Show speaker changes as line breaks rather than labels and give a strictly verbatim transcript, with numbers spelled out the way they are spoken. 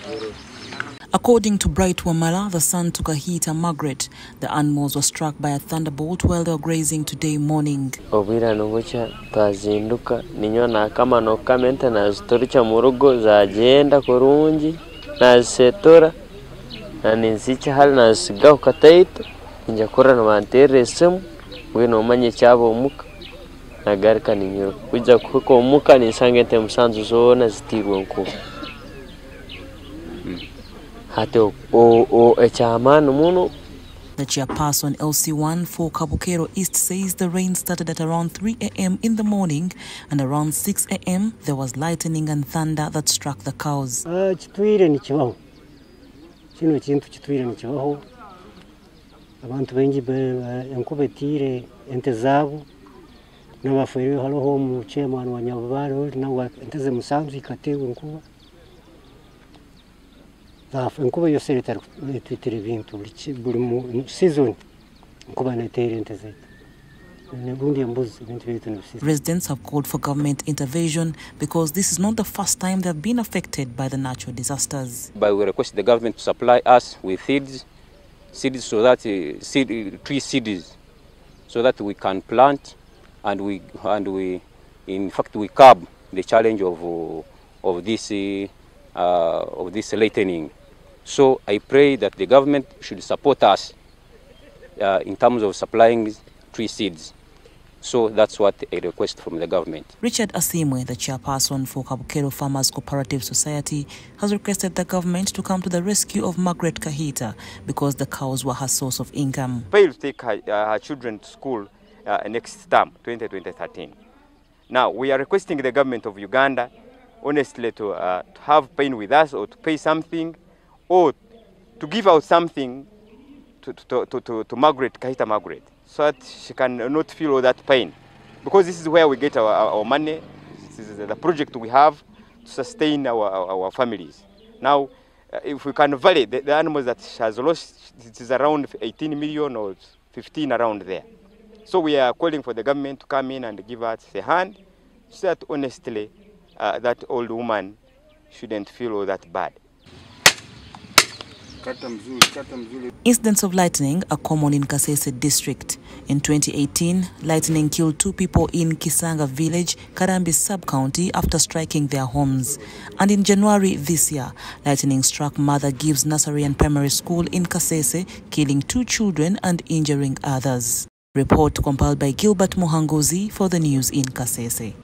According to Bright Wamala, the son to Kahita Margaret, the animals were struck by a thunderbolt while they were grazing today morning.
Obira nugucha tazinduka ninyona kama no kamenta na zitoricha murugo zagenda kurungi na zisetora na ninzicha hali na zigaho kataito njya kora na bantere simu ngwino manye cyabo umuka nagarika ninyoro kujya kuko umuka ninsangete musanzu zona zitirwe nkuba hate o o echamano muno.
The chairperson L C one for Kabukero East says the rain started at around three a m in the morning, and around six a m there was lightning and thunder that struck the cows.
Ah, chitwire ni kibaho. Kino kintu chitwire ni kibaho. Abantu bengi enkubetire ente zabo n'abafere haloho mu chairman wa Nyabaro nawe enteze musanzu ikatewe nkuba. Nkuba yose leta twitire bintu buri mu season nkuba natere ente zetu.
Residents have called for government intervention because this is not the first time they have been affected by the natural disasters.
But we request the government to supply us with seeds, seeds so that uh, seed, tree seeds, so that we can plant and we and we, in fact, we curb the challenge of uh, of this uh, of this lightning. So I pray that the government should support us uh, in terms of supplying tree seeds. So that's what I request from the government.
Richard Asimwe, the chairperson for Kabukero Farmers Cooperative Society, has requested the government to come to the rescue of Margaret Kahita because the cows were her source of income.
Pay to take her, uh, her children to school uh, next term, twenty thirteen. Now, we are requesting the government of Uganda, honestly, to, uh, to have pain with us or to pay something or to give out something to, to, to, to, to Margaret, Kahita Margaret, so that she can not feel all that pain. Because this is where we get our, our, our money, this is the project we have to sustain our, our, our families. Now, uh, if we can value the, the animals that she has lost, it is around eighteen million or fifteen around there. So we are calling for the government to come in and give us a hand, so that honestly, uh, that old woman shouldn't feel all that bad.
Incidents of lightning are common in Kasese district. In twenty eighteen, lightning killed two people in Kisanga village, Karambi sub-county, after striking their homes. And in January this year, lightning struck Mother Gibbs Nursery and Primary School in Kasese, killing two children and injuring others. Report compiled by Gilbert Muhangozi for the news in Kasese.